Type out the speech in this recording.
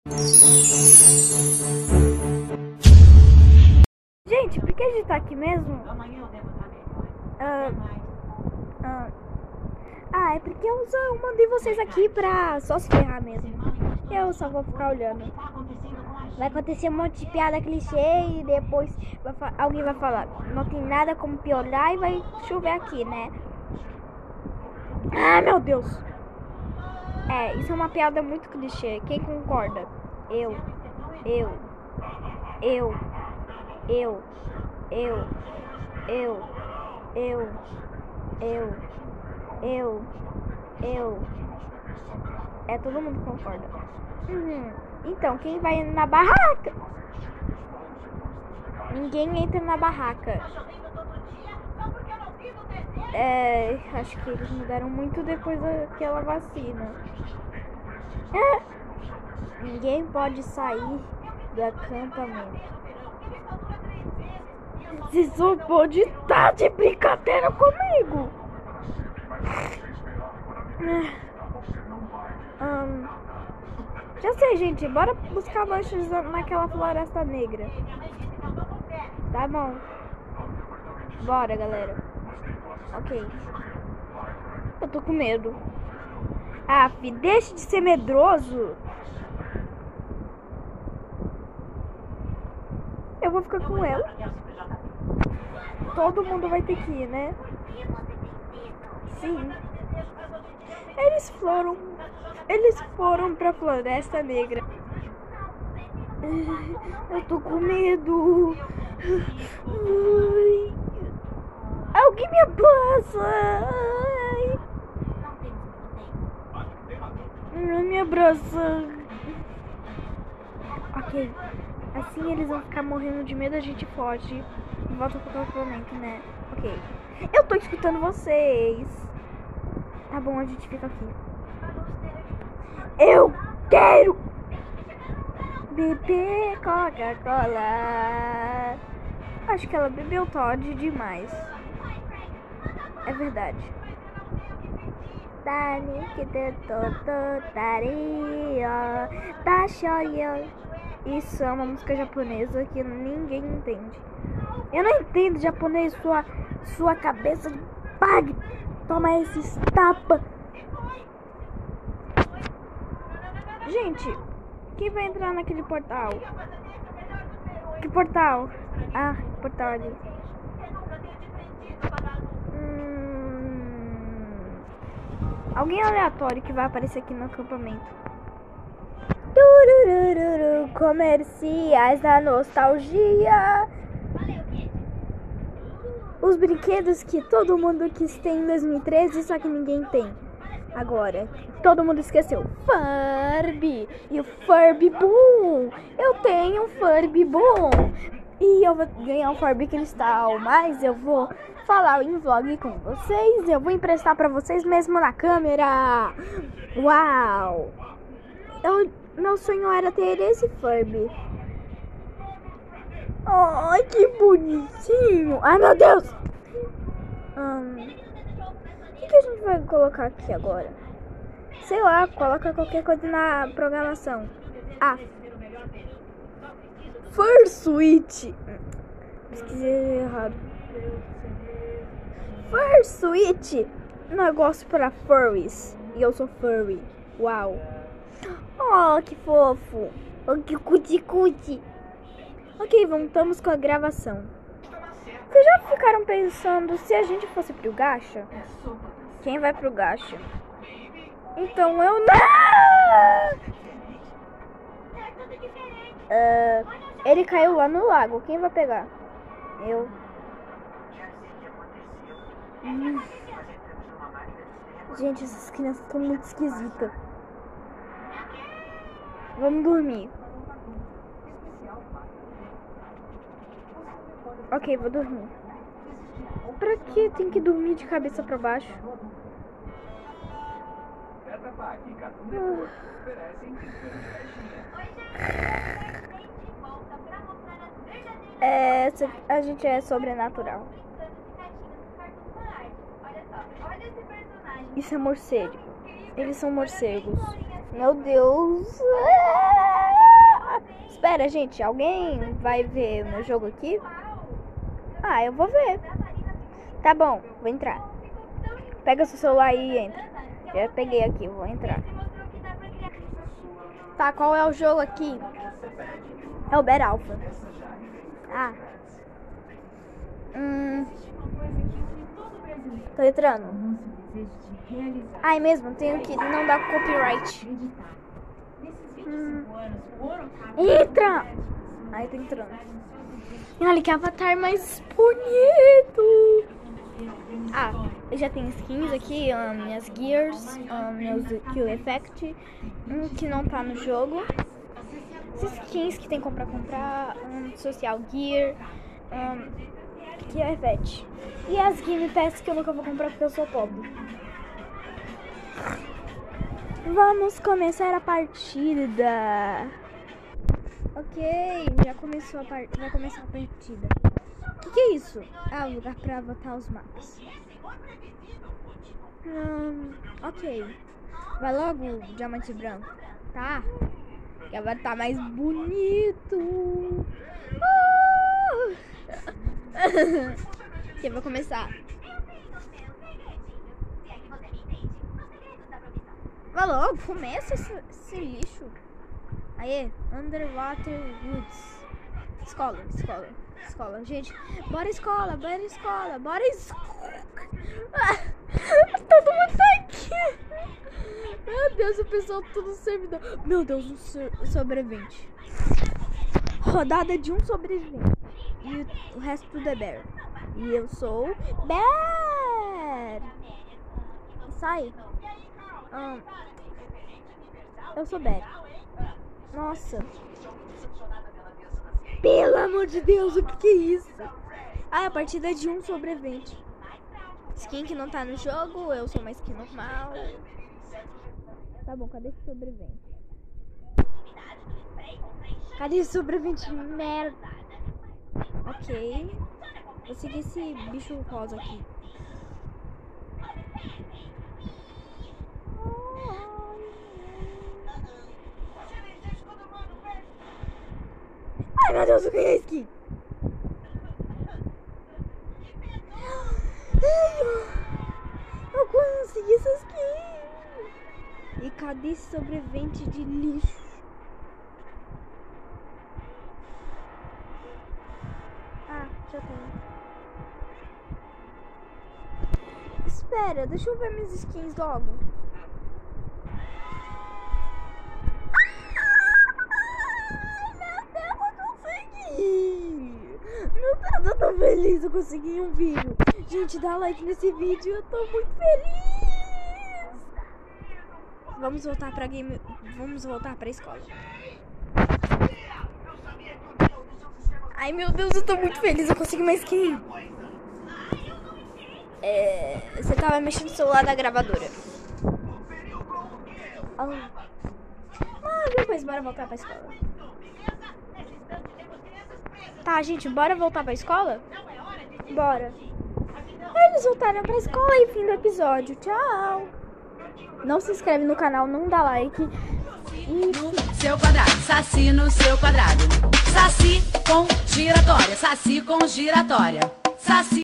Gente, por que a gente tá aqui mesmo? É porque eu só mandei vocês aqui pra só se ferrar mesmo. Eu só vou ficar olhando. Vai acontecer um monte de piada clichê e depois alguém vai falar: não tem nada como piorar e vai chover aqui, né? Ah, meu Deus! Isso é uma piada muito clichê. Quem concorda? Eu. Todo mundo concorda. Então, quem vai na barraca? Ninguém entra na barraca. Acho que eles mudaram muito depois daquela vacina. Ninguém pode sair do acampamento. Você só pode estar de brincadeira comigo. Já sei, gente. Bora buscar manchas naquela floresta negra. Tá bom. Bora, galera. Ok. Eu tô com medo. Deixe de ser medroso. Eu vou ficar com ela. Todo mundo vai ter que ir, né? Sim. Eles foram pra Floresta Negra. Eu tô com medo. Alguém me abraça. Me abraça. Ok. Assim eles vão ficar morrendo de medo, a gente foge e volta pro acampamento, né? Ok. Eu tô escutando vocês. Tá bom, a gente fica aqui. Eu quero beber Coca-Cola. Acho que ela bebeu Todd demais. É verdade. Isso é uma música japonesa que ninguém entende. Eu não entendo japonês, sua cabeça de pague. Toma esses tapas. Gente, quem vai entrar naquele portal? Que portal? Portal ali. Alguém aleatório que vai aparecer aqui no acampamento. Comerciais da nostalgia. Os brinquedos que todo mundo quis ter em 2013, só que ninguém tem agora. Todo mundo esqueceu. Furby e o Furby Boom. Eu tenho um Furby Boom e eu vou ganhar um Furby Cristal, mas eu vou falar em vlog com vocês. Eu vou emprestar pra vocês mesmo na câmera. Uau! Meu sonho era ter esse Furby. Ai, que bonitinho. Ai, meu Deus. O que a gente vai colocar aqui agora? Sei lá, coloca qualquer coisa na programação. Fursuit. Pesquisei errado. Fursuit. Negócio para furries. E eu sou furry. Uau. Oh, que fofo. Oh, que cuti-cuti. Ok, voltamos com a gravação. Vocês já ficaram pensando se a gente fosse pro gacha? Quem vai pro gacha? Então eu não! Ele caiu lá no lago. Quem vai pegar? Eu. Gente, essas crianças estão muito esquisitas. Vamos dormir. Ok, vou dormir. Pra que tem que dormir de cabeça pra baixo? A gente é sobrenatural. Isso é morcego. Eles são morcegos. Meu Deus. Espera, gente, alguém vai ver o meu jogo aqui? Ah, eu vou ver. Tá bom, vou entrar. Pega seu celular aí e entra. Já peguei aqui, vou entrar. Tá, qual é o jogo aqui? É o Bad Alpha. Ah. Tô entrando. Ai, mesmo, tenho que não dar copyright. Entra! Ai, tô entrando. Olha que avatar mais bonito! Ah, eu já tenho skins aqui, minhas gears, meus kill effect, que não tá no jogo. Essas skins que tem pra comprar, social gear, kill effect. E as game pass que eu nunca vou comprar porque eu sou pobre. Vamos começar a partida. Ok, já começou vai começar a partida. O que é isso? Ah, lugar pra botar os mapas. Ok. Vai logo, diamante branco. Tá? Que agora tá mais bonito. Ok, vou começar. Vai logo, começa esse lixo. Aê, Underwater Woods. Escola. Gente, bora escola. Todo mundo tá aqui. Meu Deus, o pessoal tudo servidor. Meu Deus, um sobrevivente. Rodada de um sobrevivente. E o resto tudo é Bear. E eu sou Bear. Sai. Eu sou Bear. Nossa. Pelo amor de Deus, o que é isso? Ah, a partida é de um sobrevivente. Skin que não tá no jogo, eu sou uma skin normal. Tá bom, cadê esse sobrevivente? Cadê esse sobrevivente? Merda. Ok. Vou seguir esse bicho rosa aqui. Ai, meu Deus, eu ganhei a skin. Eu consegui essa skin. E cadê esse sobrevivente de lixo? Ah, já tenho. Espera, deixa eu ver minhas skins logo. Meu Deus, eu tô feliz, eu consegui um vídeo. Gente, dá like nesse vídeo, eu tô muito feliz. Vamos voltar pra escola. Ai, meu Deus, eu tô muito feliz, eu consegui uma skin. Você tava mexendo no celular da gravadora. Depois bora voltar pra escola. Tá, gente, bora voltar pra escola? Bora. Eles voltaram pra escola e fim do episódio. Tchau. Não se inscreve no canal, não dá like. No seu quadrado, saci no seu quadrado. Saci com giratória, saci com giratória. Saci